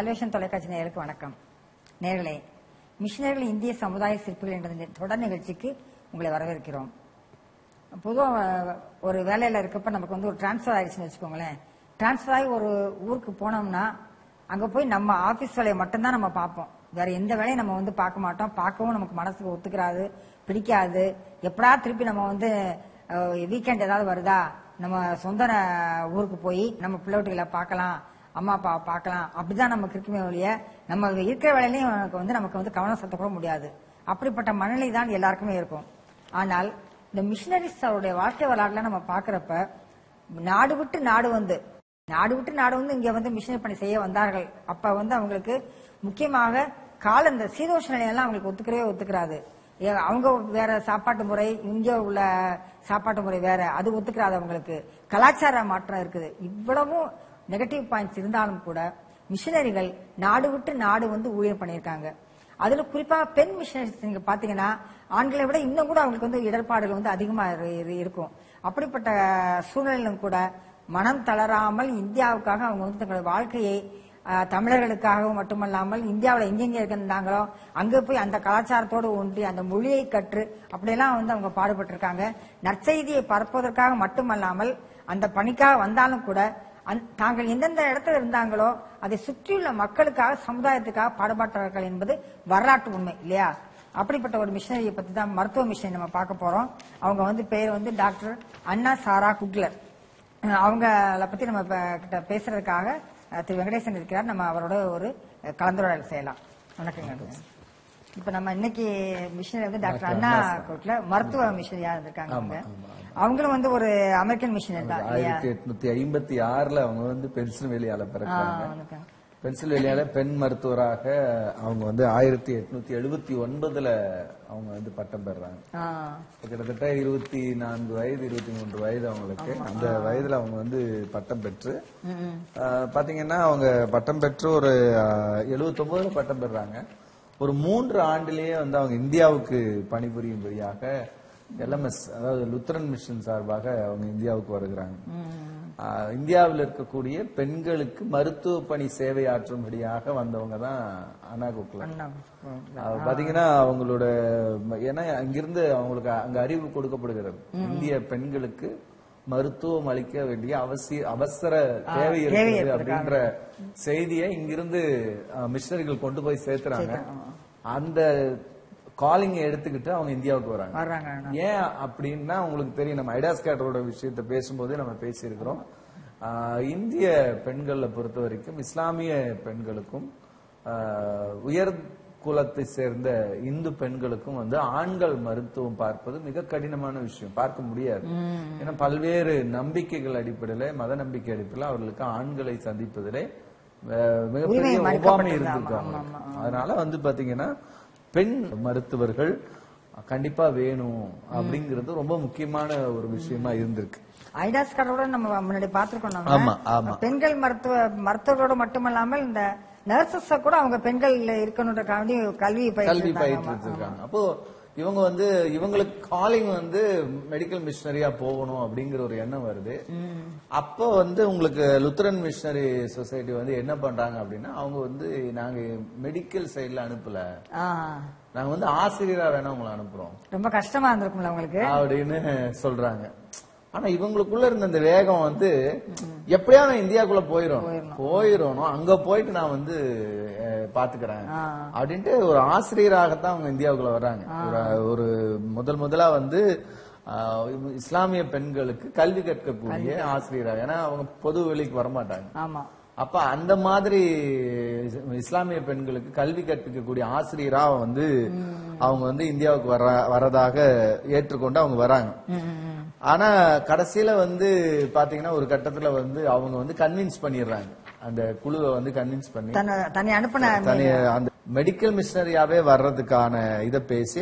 Solvation தொலைக்காட்சி நேயர்களுக்கு வணக்கம். நேயர்களே, மிஷனரிகள் இந்திய சமுதாய சிற்பிகள் என்ற தொடர் நிகழ்ச்சிக்கு உங்களை வரவேற்கிறோம். பொதுவாக ஒரு வேலையில இருக்கப்ப நமக்கு ஒரு டிரான்ஸ்பர் ஆயிடுச்சுன்னு வச்சுக்கோங்களேன். டிரான்ஸ்பர் ஆகி ஒரு ஊருக்கு போனோம்னா அங்க போய் நம்ம ஆபீஸ் வேலையை மட்டும்தான் நம்ம பார்ப்போம். வேற எந்த வேலையும் நம்ம பார்க்க மாட்டோம். பார்க்கவும் நமக்கு மனசுக்கு ஒத்துக்கிறாது, பிடிக்காது. எப்படா திருப்பி நம்ம வீக்கெண்ட் ஏதாவது வருதா, நம்ம சொந்த ஊருக்கு போய் நம்ம பிள்ளைகளை பார்க்கலாம், அம்மா அப்பா பார்க்கலாம், அப்படிதான் நமக்கு இருக்குமே ஒழிய நம்ம இருக்கிற வேலையிலையும் நமக்கு கவனம் செலுத்த கூட முடியாது. அப்படிப்பட்ட மனநிலை தான் எல்லாருக்குமே இருக்கும். ஆனால் இந்த மிஷனரிஸ் அவருடைய வாழ்க்கை வரலாறுல நம்ம பாக்குறப்ப நாடு விட்டு நாடு வந்து இங்க மிஷனரி பணி செய்ய வந்தார்கள். அப்ப அவங்களுக்கு முக்கியமாக இந்த சீதோஷ நிலையெல்லாம் அவங்களுக்கு ஒத்துக்கிறாது. அவங்க வேற சாப்பாட்டு முறை, இங்க உள்ள சாப்பாட்டு முறை வேற, அது ஒத்துக்கிறாது. அவங்களுக்கு கலாச்சார மாற்றம் இருக்குது. இவ்வளவும் நெகட்டிவ் பாயிண்ட்ஸ் இருந்தாலும் கூட மிஷனரிகள் நாடு விட்டு நாடு ஊழியம் பண்ணியிருக்காங்க. அதுல குறிப்பாக பெண் மிஷனரிஸ் நீங்க பாத்தீங்கன்னா ஆண்களை விட இன்னும் கூட அவங்களுக்கு இடர்பாடுகள் அதிகமா இருக்கும். அப்படிப்பட்ட சூழ்நிலையிலும் கூட மனம் தளராமல் இந்தியாவுக்காக அவங்க தங்களுடைய வாழ்க்கையை தமிழர்களுக்காகவும் மட்டுமல்லாமல் இந்தியாவில் எங்கெங்க இருந்தாங்களோ அங்க போய் அந்த கலாச்சாரத்தோடு ஒன்றி அந்த மொழியை கற்று அப்படியெல்லாம் அவங்க பாடுபட்டு இருக்காங்க. நற்செய்தியை பரப்புவதற்காக மட்டுமல்லாமல் அந்த பணிக்காக வந்தாலும் கூட தாங்கள் எந்தெந்த இடத்துல இருந்தாங்களோ அதை சுற்றியுள்ள மக்களுக்காக, சமுதாயத்துக்காக பாடுபட்டார்கள் என்பது வரலாற்று உண்மை இல்லையா? அப்படிப்பட்ட ஒரு மிஷனரியை பத்தி தான் மருத்துவ மிஷனரி நம்ம பார்க்க போறோம். அவங்க பேர் டாக்டர் அண்ணா சாரா குக்லர். அவங்கள பத்தி நம்ம கிட்ட பேசுறதுக்காக திரு வெங்கடேசன் இருக்கிறார். நம்ம அவரோட ஒரு கலந்துரையாடல் செய்யலாம். வணக்கங்க. இப்ப நம்ம இன்னைக்கு மிஷனரி டாக்டர் அண்ணா குக்லர் மருத்துவ மிஷனரியா இருந்திருக்காங்க. அவங்களும் ஒரு அமெரிக்கன் மிஷனரி தான். 1856 அவங்க பென்சில்வேலியால பிறந்தாங்க. பென்சில்வேலியால பெண் மருத்துவராக அவங்க 1879 அவங்க பட்டம் பெறாங்க. கிட்டத்தட்ட 24 வயது 23 வயது அவங்களுக்கு. அந்த வயதுல அவங்க பட்டம் பெற்று பாத்தீங்கன்னா அவங்க பட்டம் பெற்று ஒரு 79 பட்டம் பெறாங்க. ஒரு 3 ஆண்டிலேயே அவங்க இந்தியாவுக்கு பணிபுரியும்படியாக LMS, அதாவது லுத்தரன் மிஷன் சார்பாக அவங்க இந்தியாவுக்கு வருகிறாங்க. இந்தியாவில் இருக்கக்கூடிய பெண்களுக்கு மருத்துவ பணி சேவை ஆற்றும்படியாக வந்தவங்க தான் அண்ணா குக்லர். பாத்தீங்கன்னா அவங்களோட ஏன்னா அங்கிருந்து அவங்களுக்கு அங்க அறிவு கொடுக்கப்படுகிறது. இந்திய பெண்களுக்கு மருத்துவம் அளிக்க வேண்டிய அவசர தேவை இருக்கிறது அப்படின்ற செய்தியை இங்கிருந்து மிஷனரிகள் கொண்டு போய் சேர்த்துறாங்க. அந்த காலிங் எடுத்துக்கிட்டு அவங்க இந்தியாவுக்கு வராங்க. ஏன் அப்படின்னா உங்களுக்கு தெரியும், நம்ம ஐடாஸ்கேட்டரோட விஷயத்தை பேசும்போதே நம்ம பேசியிருக்கிறோம். இந்திய பெண்களை பொறுத்த வரைக்கும் இஸ்லாமிய பெண்களுக்கும் உயர் குலத்தை சேர்ந்த இந்து பெண்களுக்கும் ஆண்கள் மருத்துவம் பார்ப்பது மிக கடினமான விஷயம், பார்க்க முடியாது. ஏன்னா பல்வேறு நம்பிக்கைகள் அடிப்படையில, மத நம்பிக்கை அடிப்படையில் அவர்களுக்கு ஆண்களை சந்திப்பதிலே மிகப்பெரிய ஒவ்வாமை இருந்திருக்காங்க. அதனால பாத்தீங்கன்னா பெண் மருத்துவர்கள் கண்டிப்பா வேணும் அப்படிங்கிறது ரொம்ப முக்கியமான ஒரு விஷயமா இருந்திருக்கு. ஐடாஸ் கார்டோட நம்ம முன்னாடி பாத்துருக்கோம். பெண்கள் மருத்துவர்களோட மட்டுமல்லாமல் இந்த நர்சஸ் கூட அவங்க பெண்கள் இருக்கணும்ன்றக்காண்டி கல்வி பயிற்று இருக்காங்க. அப்போ இவங்க இவங்களுக்கு காலிங் மெடிக்கல் மிஷனரியா போகணும் அப்படிங்கிற ஒரு எண்ணம் வருது. அப்போ உங்களுக்கு லுத்தரன் மிஷனரி சொசைட்டி என்ன பண்றாங்க அப்படின்னா அவங்க நாங்க மெடிக்கல் சைட்ல அனுப்பல, நாங்க ஆசிரியரா வேணா உங்களை அனுப்புறோம். ரொம்ப கஷ்டமா இருந்திருக்கும்ல உங்களுக்கு அப்படின்னு சொல்றாங்க. ஆனா இவங்களுக்குள்ள இருந்த இந்த வேகம் எப்படியா நான் இந்தியாக்குள்ள போயிடணும், அங்க போயிட்டு நான் பாத்துக்கிறேன் அப்படின்ட்டு ஒரு ஆசிரியராகத்தான் அவங்க இந்தியாவுக்குள்ள வர்றாங்க. ஒரு முதலா இஸ்லாமிய பெண்களுக்கு கல்வி கற்கக்கூடிய ஆசிரியராக, ஏன்னா அவங்க பொது வெளிக்கு வரமாட்டாங்க. அப்ப அந்த மாதிரி இஸ்லாமிய பெண்களுக்கு கல்வி கற்பிக்கக்கூடிய ஆசிரியரா அவங்க இந்தியாவுக்கு வரதாக ஏற்றுக்கொண்டு அவங்க வராங்க. ஆனா கடைசியில பாத்தீங்கன்னா ஒரு கட்டத்துல அவங்க கன்வின்ஸ் பண்ணிடுறாங்க, அந்த குழுவை கன்வின்ஸ் பண்ணி அந்த மெடிக்கல் மிஷனரியாவே வர்றதுக்கான இதை பேசி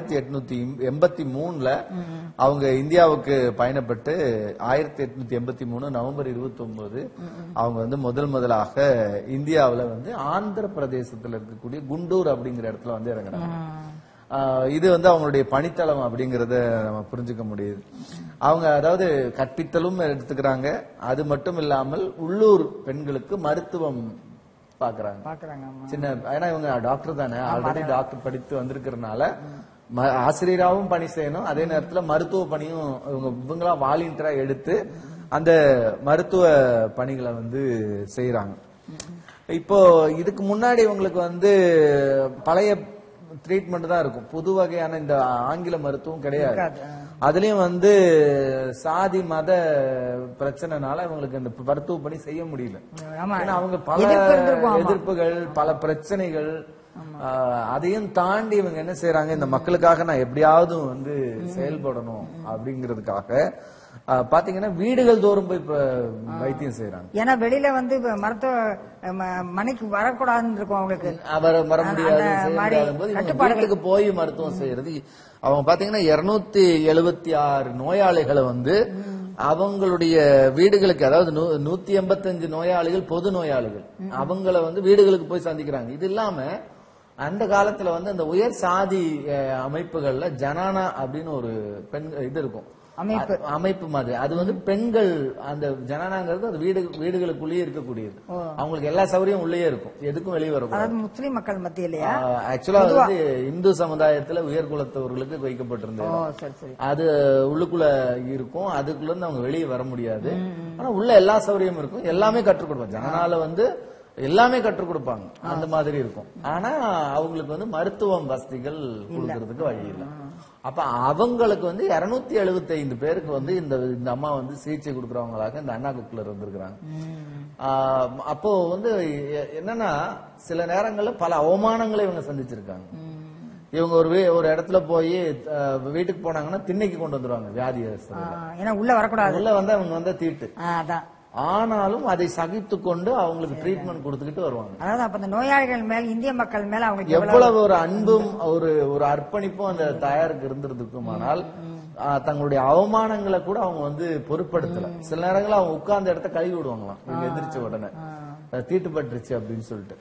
1883 அவங்க இந்தியாவுக்கு பயணப்பட்டு 1883 நவம்பர் 29 அவங்க முதலாக இந்தியாவில ஆந்திர பிரதேசத்துல இருக்கக்கூடிய குண்டூர் அப்படிங்கிற இடத்துல இறங்குறாங்க. இது அவங்களுடைய பணித்தளம் அப்படிங்கறத நம்ம புரிஞ்சுக்க முடியுது. அவங்க அதாவது கற்பித்தலும் எடுத்துக்கிறாங்க. அது மட்டும் இல்லாமல் உள்ளூர் பெண்களுக்கு மருத்துவம் பாக்குறாங்க. சின்ன ஏன்னா இவங்க டாக்டர் தானே, ஆல்ரெடி டாக்டர் படித்து வந்திருக்கிறதுனால ஆசிரியராகவும் பணி செய்யணும், அதே நேரத்துல மருத்துவ பணியும் இவங்களா வாலண்டியரா எடுத்து அந்த மருத்துவ பணிகளை வந்து செய்யறாங்க. இப்போ இதுக்கு முன்னாடி இவங்களுக்கு வந்து பழைய ட்ரீட்மெண்ட் தான் இருக்கும், புது வகையான இந்த ஆங்கில மருத்துவம் கிடையாது. அதுலயும் வந்து சாதி மத பிரச்சனைனால இவங்களுக்கு இந்த மருத்துவ பணி செய்ய முடியல. ஏன்னா அவங்க பல எதிர்ப்புகள், பல பிரச்சனைகள், அதையும் தாண்டி இவங்க என்ன செய்யறாங்க, இந்த மக்களுக்காக நான் எப்படியாவது வந்து செயல்படணும் அப்படிங்கறதுக்காக பாத்தீங்கன்னா வீடுகள் தோறும் போய் வைத்தியம் செய்யறாங்க. ஏன்னா வெளியில வந்து மருத்துவ மனைக்கு வரக்கூடாதுன்னு இருக்கும் அவங்களுக்கு, வர முடியாது. வீட்டுக்கு போய் மருத்துவம் செய்யறது. அவங்க பாத்தீங்கன்னா 276 நோயாளிகளை வந்து அவங்களுடைய வீடுகளுக்கு, அதாவது 185 நோயாளிகள் பொது நோயாளிகள், அவங்கள வந்து வீடுகளுக்கு போய் சந்திக்கிறாங்க. இது இல்லாம அந்த காலத்துல வந்து அந்த உயர் சாதி அமைப்புகள்ல ஜனானா அப்படின்னு ஒரு பெண் இது இருக்கும், அமைப்பு மாதிரி. அது வந்து பெண்கள், அந்த ஜனநாங்கிறது அது வீடுகளுக்குள்ளேயே இருக்கக்கூடியது. அவங்களுக்கு எல்லா சௌகரியம் உள்ளேயே இருக்கும், எதுக்கும் வெளியே வரும். முஸ்லிம் மக்கள் மத்தியிலேயே ஆக்சுவலா வந்து இந்து சமுதாயத்துல உயர்குலத்தவர்களுக்கு வைக்கப்பட்டிருந்தது. அது உள்ளுக்குள்ள இருக்கும், அதுக்குள்ள இருந்து அவங்க வெளியே வர முடியாது. ஆனா உள்ள எல்லா சௌகரியமும் இருக்கும், எல்லாமே கற்றுக் கொடுப்பாங்க. ஜனநாள வந்து எல்லாமே கற்றுக் கொடுப்பாங்க, அந்த மாதிரி இருக்கும். ஆனா அவங்களுக்கு வந்து மருத்துவம் வசதிகள் கொடுக்கறதுக்கு வழி இல்லை. அப்ப அவங்களுக்கு வந்து 275 பேருக்கு வந்து இந்த அம்மா வந்து சிகிச்சை கொடுக்கறவங்களாக இந்த அண்ணா குப்ல இருந்திருக்கிறாங்க. அப்போ வந்து என்னன்னா சில நேரங்கள்ல பல அவமானங்களை இவங்க சந்திச்சிருக்காங்க. இவங்க ஒரு இடத்துல போய் வீட்டுக்கு போனாங்கன்னா திண்ணைக்கு கொண்டு வந்துருவாங்க வியாதியஸ்தர், உள்ள வரக்கூடாது, உள்ள வந்து அவங்க வந்து தீட்டு. ஆனாலும் அதை சகித்து கொண்டு அவங்களுக்கு ட்ரீட்மெண்ட் கொடுத்துக்கிட்டு வருவாங்க. அதாவது அப்ப இந்த நோயாளிகள் மேல், இந்திய மக்கள் மேல அவங்களுக்கு எவ்வளவு ஒரு அன்பும் ஒரு அர்ப்பணிப்பும் அந்த தாயாருக்கு இருந்திருக்குமானால் தங்களுடைய அவமானங்களை கூட அவங்க வந்து பொருட்படுத்தல. சில நேரங்களில் அவங்க உட்கார்ந்த இடத்த கழுவி விடுவாங்களாம், இவங்க எதிர்ச்ச உடனே தீட்டுப்பட்டுருச்சு அப்படின்னு சொல்லிட்டு.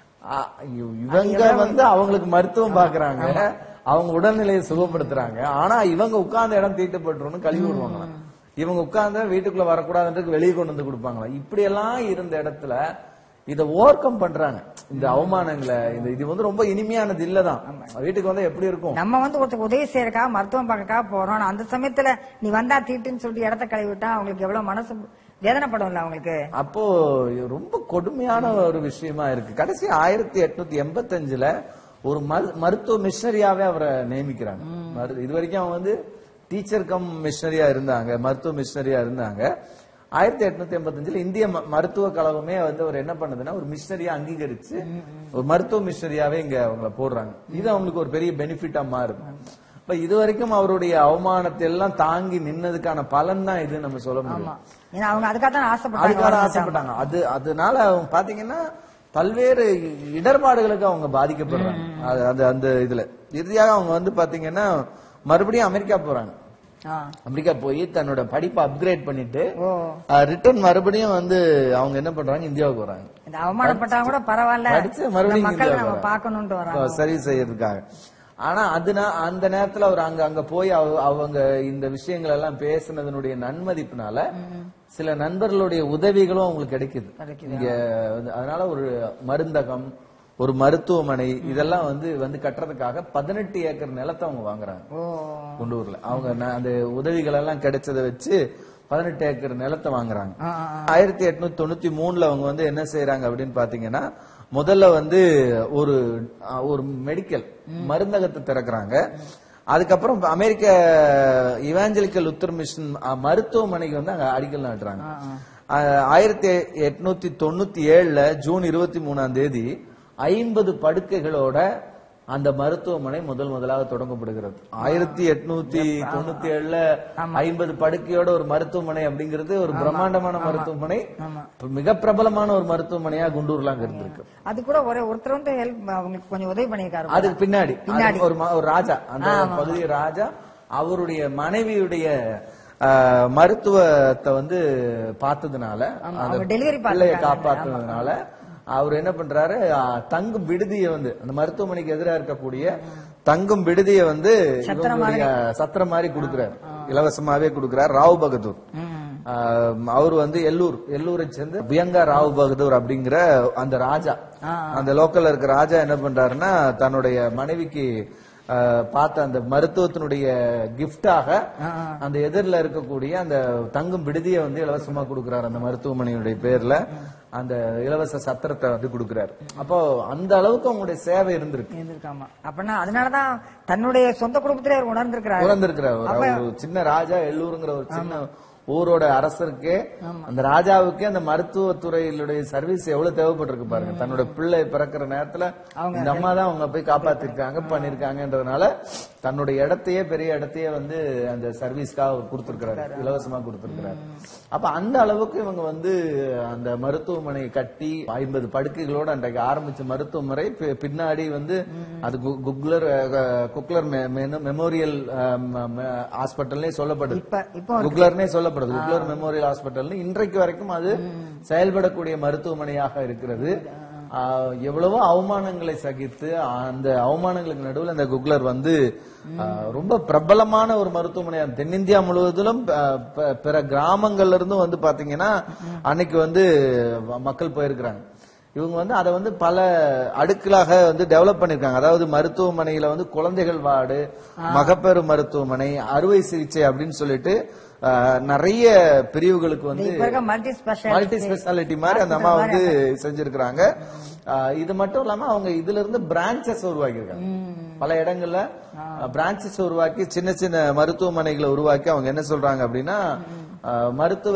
இவங்க வந்து அவங்களுக்கு மருத்துவம் பாக்குறாங்க, அவங்க உடல்நிலையை சுகப்படுத்துறாங்க. ஆனா இவங்க உட்கார்ந்த இடம் தீட்டுப்பட்டுருன்னு கழுவி விடுவாங்களாம். இவங்க உட்கார்ந்த வீட்டுக்குள்ள வரக்கூடாதுன்றதுக்கு வெளியே கொண்டு வந்து கொடுப்பாங்களா. இப்படி எல்லாம் இருந்த இடத்துல இதை ஓவர் கம் பண்றாங்க, இந்த அவமானங்களை. இது வந்து ரொம்ப இனிமையானது இல்லதான். வீட்டுக்கு வந்தா எப்படி இருக்கும், நம்ம வந்து ஒருத்தர் உதவி செய்யறதுக்காக மருத்துவம் பார்க்கறதுக்காக போறோம், அந்த சமயத்துல நீ வந்தா தீட்டுன்னு சொல்லிட்டு இடத்த கழுவி விட்டா அவங்களுக்கு எவ்வளவு மனசு வேதனைப்படும்ல அவங்களுக்கு. அப்போ ரொம்ப கொடுமையான ஒரு விஷயமா இருக்கு. கடைசி 1885ல ஒரு மருத்துவ மிஷனரியாவே அவரை நியமிக்கிறாங்க. இது வரைக்கும் அவங்க வந்து டீச்சர் கம் மிஷனரியா இருந்தாங்க, மருத்துவ மிஷனரியா இருந்தாங்க. 1885ல இந்திய மருத்துவ கழகமே வந்து அவர் என்ன பண்ணுதுன்னா ஒரு மிஷனரியா அங்கீகரிச்சு ஒரு மருத்துவ மிஷனரியாவே இங்க அவங்கள போடுறாங்க. இது அவங்களுக்கு ஒரு பெரிய பெனிஃபிட்டா மாறுது. இப்ப இது வரைக்கும் அவருடைய அவமானத்தை எல்லாம் தாங்கி நின்னதுக்கான பலன் தான் இது நம்ம சொல்ல முடியும். அவங்க அதுக்காக ஆசைப்பட்டாங்க. அதனால அவங்க பாத்தீங்கன்னா பல்வேறு இடர்பாடுகளுக்கு அவங்க பாதிக்கப்படுறாங்க. அந்த இதுல இறுதியாக அவங்க வந்து பாத்தீங்கன்னா மறுபடியும் அமெரிக்கா போறாங்க. அமெரிக்கா போய் தன்னோட படிப்பை அப்கிரேட் பண்ணிட்டு ரிட்டர்ன் மறுபடியும் வந்து அவங்க என்ன பண்றாங்க, இந்தியாவுக்கு வராங்க. அவமானப்பட்டாங்க கூட பரவாயில்ல, படிச்சு மறுபடியும் சர்வீஸ் செய்யறதுக்காக. ஆனா அந்த நேரத்துல அவர் அங்க போய் அவங்க இந்த விஷயங்கள் எல்லாம் பேசினதனுடைய நன்மதிப்புனால சில நண்பர்களுடைய உதவிகளும் அவங்களுக்கு கிடைக்குது இங்க. அதனால ஒரு மருந்தகம், ஒரு மருத்துவமனை இதெல்லாம் வந்து கட்டுறதுக்காக 18 ஏக்கர் நிலத்தை அவங்க வாங்குறாங்க குண்டூர்ல. அவங்க அந்த உதவிகள் எல்லாம் கிடைச்சதை வச்சு 18 ஏக்கர் நிலத்தை வாங்குறாங்க. 1893ல அவங்க வந்து என்ன செய்யறாங்க அப்படின்னு பாத்தீங்கன்னா, முதல்ல வந்து ஒரு மெடிக்கல் மருந்தகத்தை திறக்கிறாங்க. அதுக்கப்புறம் அமெரிக்க இவாஞ்சலிக்கல் லுத்தர் மிஷன் மருத்துவமனைக்கு வந்து அங்க அடிக்கல் நாட்டுறாங்க. 1897ல ஜூன் 23ஆம் தேதி 50 படுக்கைகளோட அந்த மருத்துவமனை முதலாக தொடங்கப்படுகிறது. 1897ல 50 படுக்கையோட ஒரு மருத்துவமனை அப்படிங்கிறது ஒரு பிரம்மாண்டமான மருத்துவமனை, மிக பிரபலமான ஒரு மருத்துவமனையா குண்டூர்ல அங்க இருந்திருக்கு. அது கூட ஒருத்தர் வந்து அவங்களுக்கு கொஞ்சம் உதவி பண்ணிருக்காரு. அதுக்கு பின்னாடி ஒரு ராஜா, அந்த பகுதி ராஜா அவருடைய மனைவியுடைய மருத்துவத்தை வந்து பார்த்ததுனால, பிள்ளைய காப்பாத்துனதுனால அவர் என்ன பண்றாரு, தங்கும் விடுதியை வந்து அந்த மருத்துவமனைக்கு எதிராக இருக்கக்கூடிய தங்கும் விடுதியை வந்து சத்திரம் மாதிரி கொடுக்கிறார், இலவசமாவே கொடுக்கிறார். ராவ் பகதூர் அவர் வந்து எல்லூரை சேர்ந்து பியங்கா ராவ் பகதூர் அப்படிங்கிற அந்த ராஜா, அந்த லோக்கல்ல இருக்க ராஜா என்ன பண்றாருன்னா தன்னுடைய மனைவிக்கு பார்த்த அந்த மருத்துவத்தினுடைய கிஃப்டாக அந்த எதிரில இருக்கக்கூடிய அந்த தங்கும் விடுதியை வந்து இலவசமா கொடுக்கிறார். அந்த மருத்துவமனையுடைய பேர்ல அந்த இலவச சத்திரத்தை வந்து கொடுக்கிறாரு. அப்போ அந்த அளவுக்கு அவங்களுடைய சேவை இருந்திருக்காமா. அப்படின்னா அதனாலதான் தன்னுடைய சொந்த குடும்பத்திலே உணர்ந்திருக்கிறார். ஒரு சின்ன ராஜா எல்லூருங்கிற ஒரு சின்ன ஊரோட அரசருக்கே, அந்த ராஜாவுக்கே அந்த மருத்துவத்துறையிலுடைய சர்வீஸ் எவ்வளவு தேவைப்பட்டிருக்கு பாருங்க. தன்னோட பிள்ளை பிறக்கிற நேரத்துல இந்த அம்மா தான் அவங்க போய் காப்பாத்திருக்காங்க பண்ணிருக்காங்கன்றதுனால தன்னுடைய இடத்தையே பெரிய இடத்தையே வந்து அந்த சர்வீஸ்க்காக கொடுத்திருக்கிறாரு, இலவசமா கொடுத்திருக்கிறாரு. அப்ப அந்த அளவுக்கு இவங்க வந்து அந்த மருத்துவமனை கட்டி 50 படுக்கைகளோட அன்றைக்கு ஆரம்பிச்ச மருத்துவமனை பின்னாடி வந்து அது குக்லர் மெமோரியல் ஹாஸ்பிட்டல்னே சொல்லப்படுது. குக்லர்னே சொல்லப்படுது. குக்லர் மெமோரியல் ஹாஸ்பிட்டல் இன்றைக்கு வரைக்கும் அது செயல்படக்கூடிய மருத்துவமனையாக இருக்கிறது. எவ்வளவோ அவமானங்களை சகித்து அந்த அவமானங்களுக்கு நடுவில் அந்த குக்லர் வந்து ரொம்ப பிரபலமான ஒரு மருத்துவமனை. தென்னிந்தியா முழுவதிலும் பிற கிராமங்கள்ல இருந்தும் வந்து பாத்தீங்கன்னா அன்னைக்கு வந்து மக்கள் போயிருக்கிறாங்க. இவங்க வந்து அதை வந்து பல அடுக்களாக வந்து டெவலப் பண்ணிருக்காங்க. அதாவது மருத்துவமனையில வந்து குழந்தைகள் வார்டு, மகப்பேறு மருத்துவமனை, அறுவை சிகிச்சை அப்படின்னு சொல்லிட்டு நிறைய பிரிவுகளுக்கு வந்து மல்டி ஸ்பெஷாலிட்டி மாதிரி அந்த அம்மா வந்து செஞ்சிருக்கிறாங்க. இது மட்டும் இல்லாம அவங்க இதுல இருந்து பிரான்சஸ் உருவாக்கியிருக்காங்க. பல இடங்கள்ல பிரான்சஸ் உருவாக்கி சின்ன சின்ன மருத்துவமனைகளை உருவாக்கி அவங்க என்ன சொல்றாங்க அப்படின்னா மருத்துவ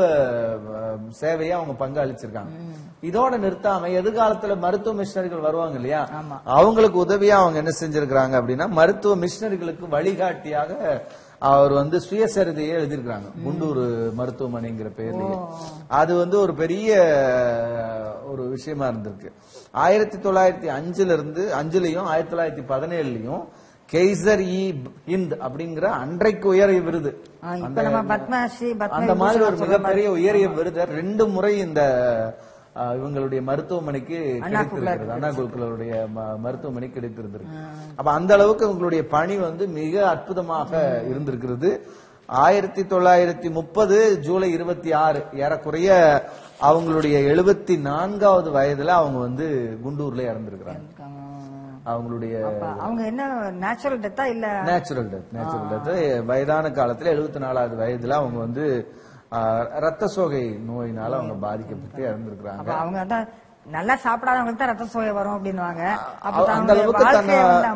சேவையை அவங்க பங்களிச்சிருக்காங்க. இதோட நிறுத்தாம எதிர்காலத்துல மருத்துவ மிஷனரிகள் வருவாங்க இல்லையா, அவங்களுக்கு உதவியா அவங்க என்ன செஞ்சிருக்காங்க அப்படின்னா மருத்துவ மிஷனரிகளுக்கு வழிகாட்டியாக அவர் வந்து சுயசரிதையை எழுதியிருக்கிறாங்க. குண்டூர் மருத்துவமனைங்கிற பேர்லயே. அது வந்து ஒரு பெரிய ஒரு விஷயமா இருந்திருக்கு. 1905 இருந்து 5லயும் 1917லயும் கெய்சர் இ ஹிந்த் அப்படிங்கிற அன்றைக்கு உயரிய விருது, அந்த மாதிரி ஒரு மிகப்பெரிய உயரிய விருது 2 முறை இந்த இவங்களுடைய மருத்துவமனைக்கு கிடைத்திருக்கிறது. அண்ணா குருகுலருடைய மருத்துவமனைக்கு கிடைத்திருந்திருக்கு. அப்ப அந்த அளவுக்கு இவங்களுடைய பணி வந்து மிக அற்புதமாக இருந்திருக்கிறது. 1930 ஜூலை 26 ஏறக்குறைய அவங்களுடைய 74வது வயதுல அவங்க வந்து குண்டூர்ல இறந்திருக்கிறாங்க. அவங்களுடைய அவங்க என்ன நேச்சுரல் டெத்தா இல்ல நேச்சுரல் டெத். வயதான காலத்துல 74வது வயதுல அவங்க வந்து ரத்த சோகை நோயினால அவங்க பாதிக்கப்பட்டு இறந்திருக்கிறாங்க. அவங்க நல்லா சாப்பிடாதவங்களுக்கு தான் ரத்த சோகை வரும் அப்படின்னுவாங்க. அந்த அளவுக்கு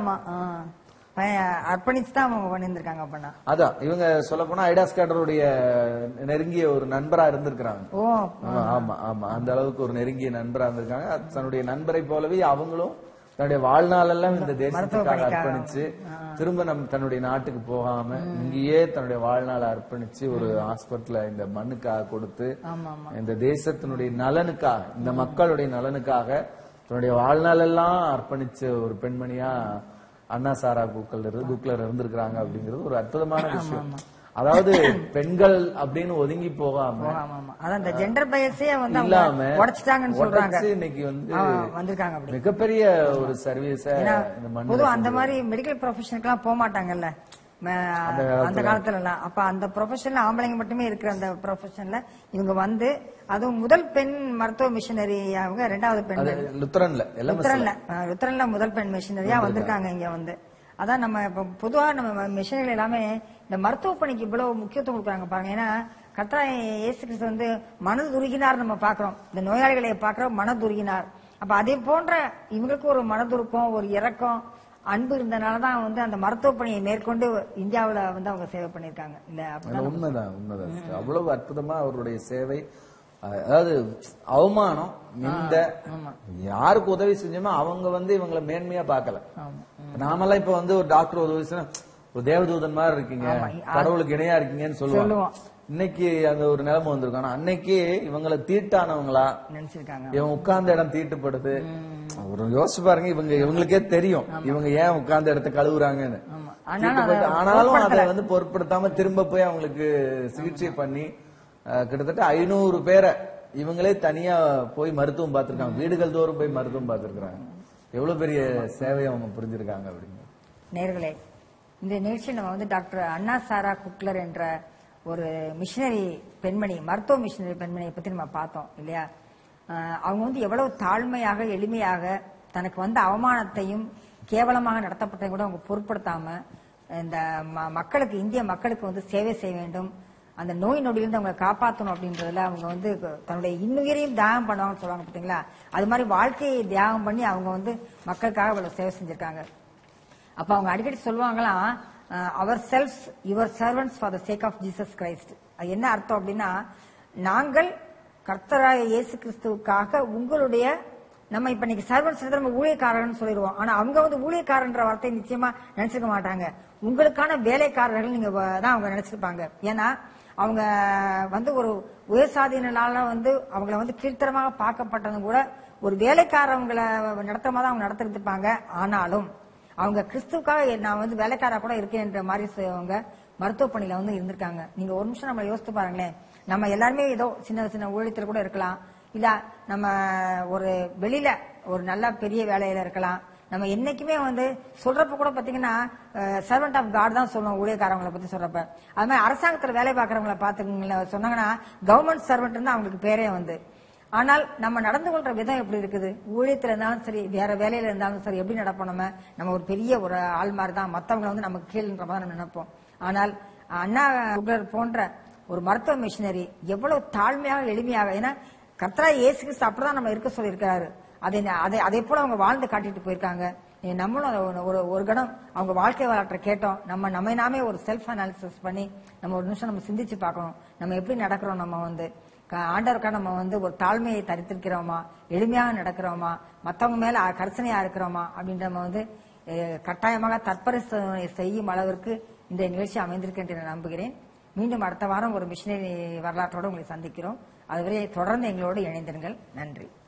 அர்ப்பணிச்சு தான் அவங்க பண்ணிருக்காங்க. அப்படின்னா அதான் இவங்க சொல்ல போனா ஐடாஸ் கார்டருடைய நெருங்கிய ஒரு நண்பரா இருந்திருக்கிறாங்க. ஆமா ஆமா, அந்த அளவுக்கு ஒரு நெருங்கிய நண்பரா இருந்திருக்காங்க. தன்னுடைய நண்பரை போலவே அவங்களும் தன்னுடைய வாழ்நாளெல்லாம் இந்த தேசத்துக்காக அர்ப்பணிச்சு திரும்ப தன்னுடைய நாட்டுக்கு போகாம இங்கேயே தன்னுடைய வாழ்நாளை அர்ப்பணிச்சு ஒரு ஹாஸ்பிட்டல இந்த மண்ணுக்காக கொடுத்து இந்த தேசத்தினுடைய நலனுக்காக, இந்த மக்களுடைய நலனுக்காக தன்னுடைய வாழ்நாளெல்லாம் அர்ப்பணிச்ச ஒரு பெண்மணியா அண்ணா சாரா குக்லர் இருந்திருக்கிறாங்க அப்படிங்கிறது ஒரு அற்புதமான விஷயம். அதாவது பெண்கள் அப்படின்னு ஒதுங்கி போகாம அந்த ஜெண்டர் பயஸே வந்து இல்லாம உடைச்சிட்டாங்கன்னு சொல்றாங்க. இன்னைக்கு வந்து வந்திருக்காங்க. மிகப்பெரிய ஒரு சர்வீஸ். பொதுவா அந்த மாதிரி மெடிக்கல் ப்ரொஃபஷனுக்கு எல்லாம் போக மாட்டாங்கல்ல அந்த காலத்துல எல்லாம். அப்ப அந்த ப்ரொஃபஷன்ல ஆம்பளைங்க மட்டுமே இருக்கிற அந்த ப்ரொஃபஷன்ல இவங்க வந்து அதுவும் முதல் பெண் மருத்துவ மிஷனரி, அவங்க 2வது பெண் லுத்தரன்ல முதல் பெண் மிஷனரியா வந்திருக்காங்க இங்க வந்து. அதான் நம்ம இப்ப பொதுவா நம்ம மிஷனரிகள் எல்லாமே இந்த மருத்துவ பணிக்கு இவ்வளவு முக்கியத்துவம் கொடுக்குறாங்க பாருங்க. ஏன்னா கர்த்தர் இயேசு கிறிஸ்து வந்து மனதுருகினார் நம்ம பாக்குறோம், இந்த நோயாளிகளை பாக்குறோம் மனதுருகினார். அப்ப அதே போன்ற இவங்களுக்கு ஒரு மனதுருக்கம், ஒரு இரக்கம், அன்பு இருந்தனாலதான் வந்து அந்த மருத்துவ பணியை மேற்கொண்டு இந்தியாவில வந்து அவங்க சேவை பண்ணிருக்காங்க. இல்ல உண்மைதான் அவ்வளவு அற்புதமா அவருடைய சேவை. அதாவது அவமானம் இந்த யாருக்கு உதவி செஞ்சோமோ அவங்க வந்து இவங்களை மேன்மையா பாக்கல. நாமெல்லாம் இப்ப வந்து ஒரு டாக்டர் உதவி செஞ்சா ஒரு தேவதூதன் மாதிரி இருக்கீங்க, கடவுளுக்கு இணையா இருக்கீங்கன்னு சொல்லுவாங்க. இன்னைக்கு அந்த ஒரு நிலைமை வந்திருக்கும். ஆனா அன்னைக்கு இவங்களை தீட்டானவங்களா நினைச்சிருக்காங்க. இவங்க உட்கார்ந்த இடம் தீட்டுப்படுது. ஒரு யோசிச்சு பாருங்க, இவங்களுக்கே தெரியும் இவங்க ஏன் உட்கார்ந்த இடத்த கழுவுறாங்கன்னு. ஆனாலும் அதை வந்து பொருட்படுத்தாம திரும்ப போய் அவங்களுக்கு சிகிச்சை பண்ணி கிட்டத்தட்ட 500 பேரை இவங்களே தனியா போய் மருத்துவம் பார்த்திருக்காங்க. வீடுகள் தோறும் போய் மருத்துவம் பார்த்திருக்காங்க. எவ்வளவு பெரிய சேவையை அவங்க புரிஞ்சிருக்காங்க அப்படின்னு. நேயர்களே, இந்த நிகழ்ச்சி நம்ம வந்து டாக்டர் அண்ணா சாரா குக்லர் என்ற ஒரு மிஷினரி பெண்மணி, மருத்துவ மிஷினரி பெண்மணியை பத்தி நம்ம பார்த்தோம் இல்லையா? அவங்க வந்து எவ்வளவு தாழ்மையாக எளிமையாக தனக்கு வந்த அவமானத்தையும் கேவலமாக நடத்தப்பட்டதை கூட அவங்க பொருட்படுத்தாம இந்த மக்களுக்கு, இந்திய மக்களுக்கு வந்து சேவை செய்ய வேண்டும், அந்த நோய் நொடியிலிருந்து அவங்க காப்பாற்றணும் அப்படின்றதுல அவங்க வந்து தன்னுடைய இன்னுயிரையும் தியாகம் பண்ணுவாங்கன்னு சொல்லுவாங்க பார்த்தீங்களா? அது மாதிரி வாழ்க்கையை தியாகம் பண்ணி அவங்க வந்து மக்களுக்காக இவ்வளவு சேவை செஞ்சிருக்காங்க. அப்ப அவங்க அடிக்கடி சொல்லுவாங்களாம், அவர் selves your servants for the sake of Jesus Christ. அது என்ன அர்த்தம் அப்படின்னா, நாங்கள் கர்த்தராய இயேசு கிறிஸ்துவுக்காக உங்களுடைய, நம்ம இப்ப இன்னைக்கு சர்வன்ட்ஸ் நம்ம ஊழியக்காரர்கள் சொல்லிடுவோம், ஆனா அவங்க வந்து ஊழியக்காரன்ற வார்த்தையை நிச்சயமா நினைச்சிருக்க மாட்டாங்க. உங்களுக்கான வேலைக்காரர்கள் நீங்க தான் அவங்க நினைச்சிருப்பாங்க. ஏன்னா அவங்க வந்து ஒரு உயர்சாதியினால வந்து அவங்கள வந்து கீழ்த்தரமாக பார்க்கப்பட்டதும் கூட ஒரு வேலைக்காரவங்களை நடத்தமா தான் அவங்க நடத்திருப்பாங்க. ஆனாலும் அவங்க கிறிஸ்துவுக்காக நான் வந்து வேலைக்காரா கூட இருக்கேன்ற மாதிரி அவங்க மருத்துவ பணியில வந்து இருந்திருக்காங்க. நீங்க ஒரு நிமிஷம் நம்ம யோசித்து பாருங்களேன். நம்ம எல்லாருமே ஏதோ சின்ன சின்ன ஊழியத்தில் கூட இருக்கலாம், இல்ல நம்ம ஒரு வெளியில ஒரு நல்ல பெரிய வேலையில இருக்கலாம். நம்ம என்னைக்குமே வந்து சொல்றப்ப கூட பாத்தீங்கன்னா சர்வெண்ட் ஆஃப் காட் தான் சொல்லுவோம் ஊழியக்காரங்களை பத்தி சொல்றப்ப. அது மாதிரி அரசாங்கத்துல வேலை பார்க்கறவங்களை பாத்துக்கீங்களா சொன்னாங்கன்னா கவர்மெண்ட் சர்வெண்ட் தான் அவங்களுக்கு பேரே வந்து. ஆனால் நம்ம நடந்து கொள்ற விதம் எப்படி இருக்குது, ஊழியத்துல இருந்தாலும் சரி வேற வேலையில இருந்தாலும் சரி, எப்படி நடப்போம், நம்ம ஒரு பெரிய ஒரு ஆள் மாதிரி தான், மத்தவங்களை வந்து நமக்கு கீழ்ன்ற மாதிரி நம்ம நினைப்போம். ஆனால் அண்ணா போன்ற ஒரு மருத்துவ மிஷினரி எவ்வளவு தாழ்மையாக எளிமையாக, ஏன்னா கர்த்தராகிய இயேசு கிறிஸ்து அப்படிதான் நம்ம இருக்க சொல்லி இருக்காரு. அதே போல அவங்க வாழ்ந்து காட்டிட்டு போயிருக்காங்க. நம்மளும் ஒரு கணம் அவங்க வாழ்க்கை வரலாற்றை கேட்டோம். நம்ம நாமே ஒரு செல்ஃப் அனாலிசிஸ் பண்ணி நம்ம ஒரு நிமிஷம் நம்ம சிந்திச்சு பார்க்கணும். நம்ம எப்படி நடக்கிறோம், நம்ம வந்து ஆண்டவருக்கா நம்ம வந்து ஒரு தாழ்மையை தரித்திருக்கிறோமா, எளிமையாக நடக்கிறோமா, மற்றவங்க மேல கரிசனையா இருக்கிறோமா அப்படின்ற நம்ம வந்து கட்டாயமாக தற்பரிசோதனை செய்யும் அளவிற்கு இந்த நிகழ்ச்சி அமைந்திருக்கு என்று நான் நம்புகிறேன். மீண்டும் அடுத்த வாரம் ஒரு மிஷினரி வரலாற்றோடு உங்களை சந்திக்கிறோம். அதுவரை தொடர்ந்து எங்களோடு இணைந்திருங்கள். நன்றி.